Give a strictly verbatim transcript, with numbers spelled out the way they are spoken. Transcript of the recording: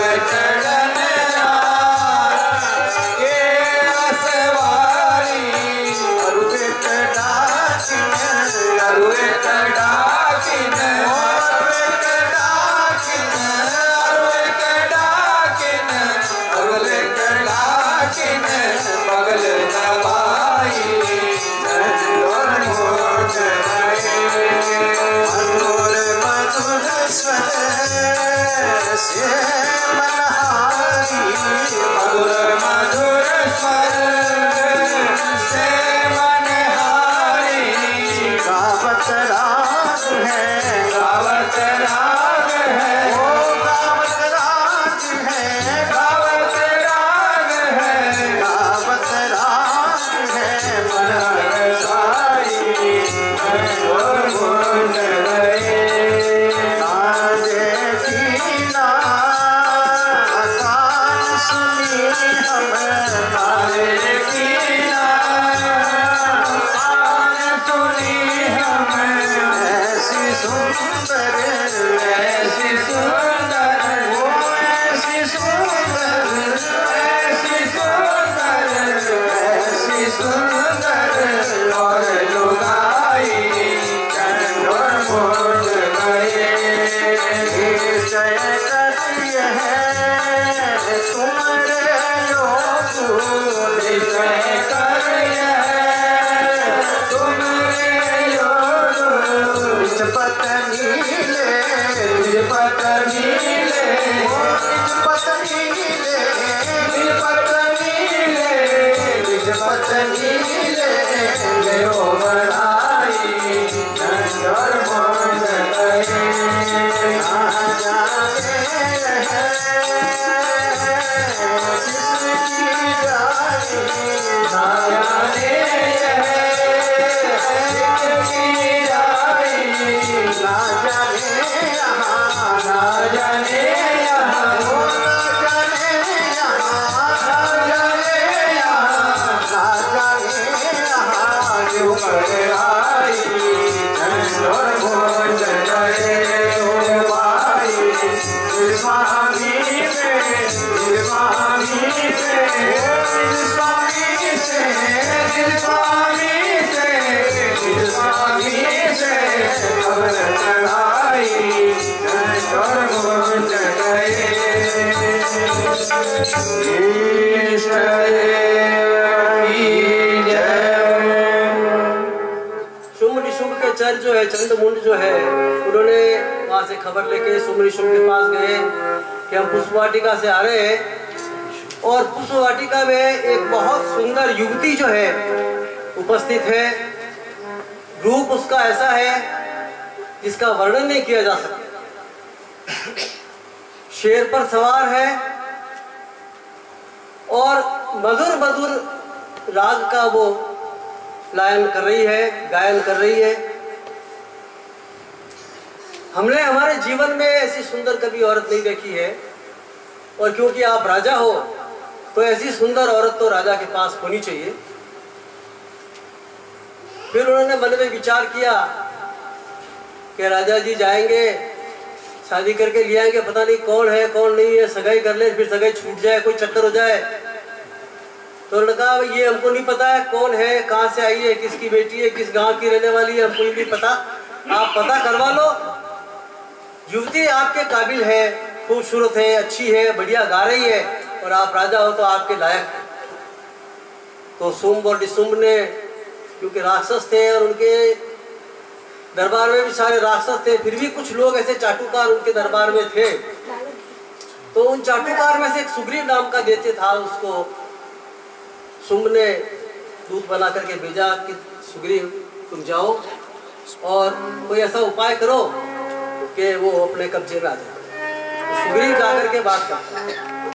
चर जो है चंद्रमुंड जो है उन्होंने वहां से खबर लेके सुम ऋषि के पास गए कि हम पुष्प वाटिका से आ रहे हैं और पुष्प वाटिका में एक बहुत सुंदर युवती जो है उपस्थित है। रूप उसका ऐसा है जिसका वर्णन नहीं किया जा सकता। शेर पर सवार है और मधुर मधुर राग का वो लायन कर रही है, गायन कर रही है। हमने हमारे जीवन में ऐसी सुंदर कभी औरत नहीं देखी है और क्योंकि आप राजा हो तो ऐसी सुंदर औरत तो राजा के पास होनी चाहिए। फिर उन्होंने मन में विचार किया कि राजा जी जाएंगे शादी करके ले आएंगे, पता नहीं कौन है कौन नहीं है, सगाई कर ले, फिर सगाई छूट जाए, कोई चक्कर हो जाए। तो उन्होंने कहा ये हमको नहीं पता है कौन है, कहाँ से आई है, किसकी बेटी है, किस गांव की रहने वाली है, हमको नहीं पता, आप पता करवा लो। युवती आपके काबिल है, खूबसूरत है, अच्छी है, बढ़िया गा रही है और आप राजा हो तो आपके लायक है। तो शुंभ और निशुंभ ने, क्योंकि राक्षस थे और उनके दरबार में भी सारे राक्षस थे, फिर भी कुछ लोग ऐसे चाटुकार उनके दरबार में थे। तो उन चाटुकार में से एक सुग्रीव नाम का दैत्य था, उसको शुंभ ने दूत बना करके भेजा कि सुग्रीव तुम जाओ और कोई ऐसा उपाय करो कि वो अपने कब्जे में आ जाए। तो सुग्रीव जाकर के बात करता है।